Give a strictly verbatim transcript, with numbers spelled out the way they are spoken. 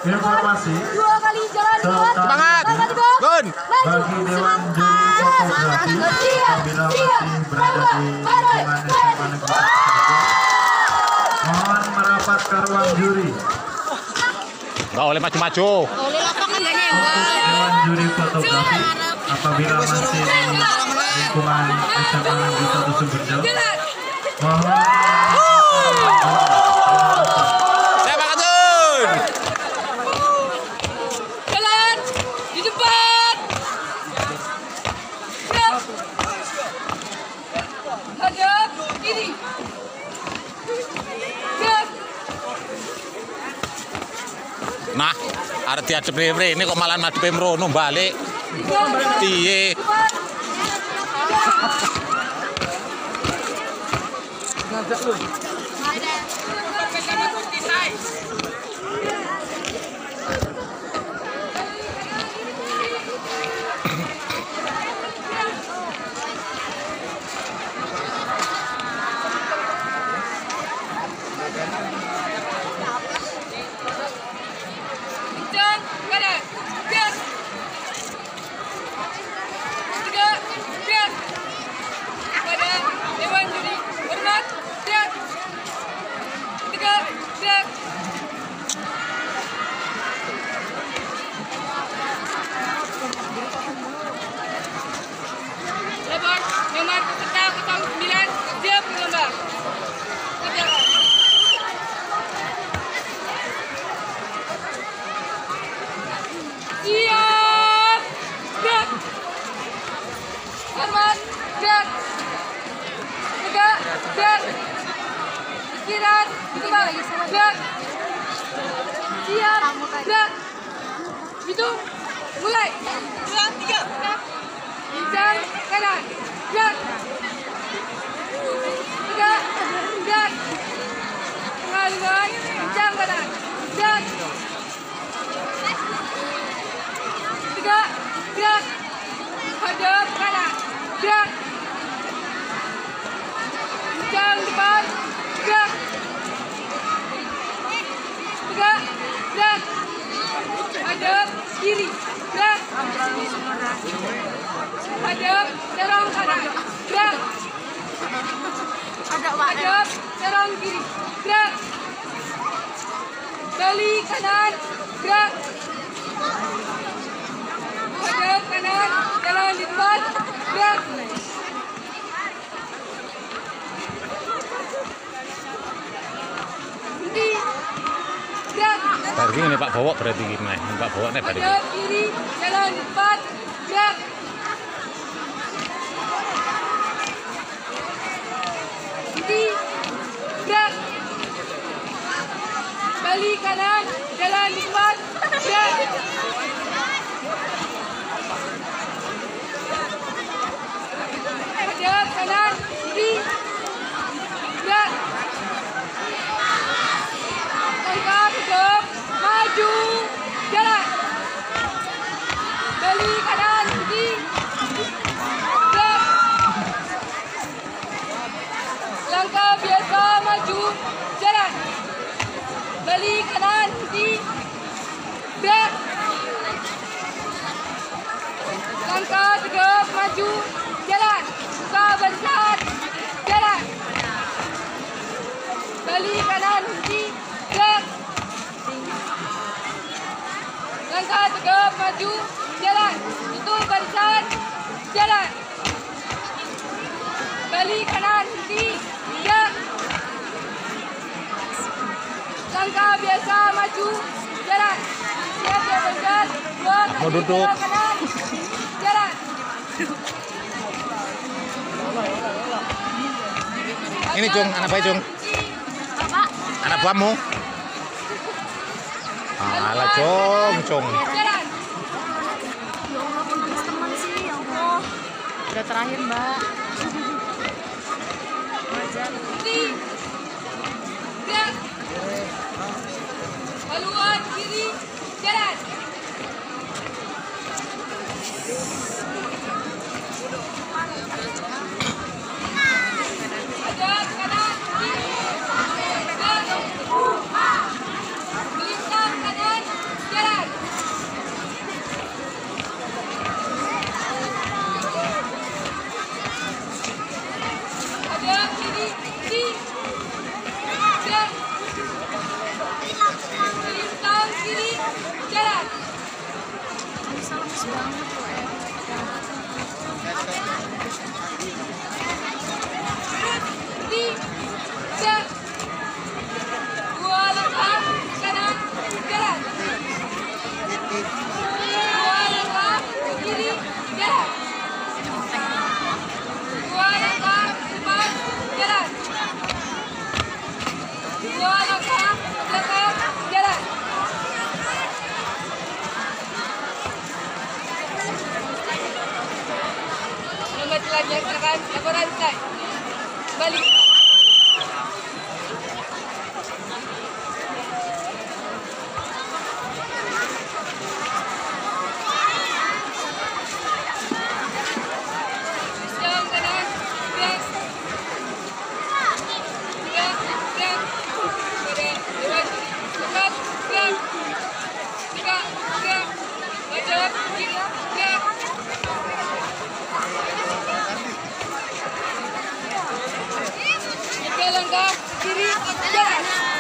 informasi dua kali jalan Semangat Gun bagi Dewan Juri Fotografi apabila masih berada di lingkungan S M A Negeri mohon merapat ke ruang juri. Nggak boleh maju-maju. Untuk Dewan Juri Fotografi apabila masih di lingkungan S M A Negeri satu Sumberjo mohon Semangat Gun. jalan di depan hadap kiri Nah, arep diadep ini kok malah madep mrono balik. Piye? Ngajak lu. Istirahat, itu balik, gerak, siap, gerak, itu, mulai, gerak, tiga, bincang, kanan, gerak, tiga, gerak, pengalihan, bincang kanan, gerak, tiga, gerak, hadap kanan, gerak, bincang depan, gerak, tiga, gerak, hadap kiri, gerak, hadap serong kanan, gerak, hadap serong kiri, gerak, balik kanan, gerak, hadap kanan, jalan di depan, gerak. Baru ini Pak Bowok berarti gimana? Pak Bowok nih berarti. Hadap kiri, jalan depan, gerak. Kiri, gerak. Balik kanan, jalan depan, gerak. Hadap kanan, kiri, gerak. Langkah tegap, maju, jalan. Balik kanan, kiri, gerak. Langkah biasa, maju, jalan. Balik kanan, kiri, gerak. Langkah tegap, maju, jalan. Buka barisan, jalan. Balik kanan, kiri, gerak. Langkah tegap, maju, jalan. Tutup barisan, jalan. Balik kanan, kiri, gerak. Langkah biasa, maju, jalan. Siap ya barisan, dua Mau duduk. kanan, jalan. Ini Cung, anak bayi Cung. Apa? Anak buahmu. Alah Cung, Cung. Jalan. Ya Allah, putus teman sih, ya Allah. Udah terakhir, Mbak. Wajar. Kiri, gerak. Haluan kiri, jalan. Hadap kanan, kiri, gerak. Melintang kanan, bagus banget loh ya. Tiga, dua langkah kanan, jalan. Dua langkah kiri, jalan. Dua langkah depan, jalan. Dua langkah belakang, jalan. Nomor pelajar silakan laporan selesai. Balik. Jam kanan, gerak. Gerak, gerak. Kemudian lewat kiri. Cepat, gerak. Tiga, gerak. Maju, kiri, gerak. Tiga langkah kiri, jalan.